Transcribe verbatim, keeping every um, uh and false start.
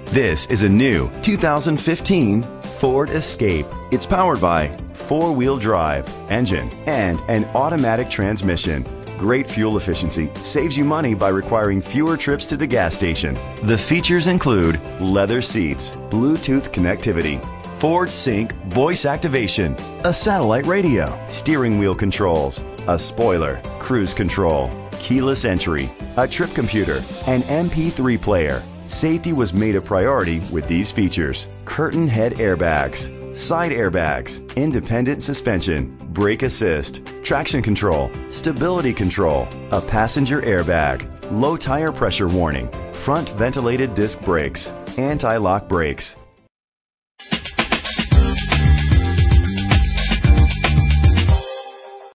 This is a new two thousand fifteen Ford Escape. It's powered by four-wheel drive engine and an automatic transmission. Great fuel efficiency saves you money by requiring fewer trips to the gas station. The features include leather seats, Bluetooth connectivity, Ford Sync voice activation, a satellite radio, steering wheel controls, a spoiler, cruise control, keyless entry, a trip computer, an M P three player. Safety was made a priority with these features: curtain head airbags, side airbags, independent suspension, brake assist, traction control, stability control, a passenger airbag, low tire pressure warning, front ventilated disc brakes, anti-lock brakes.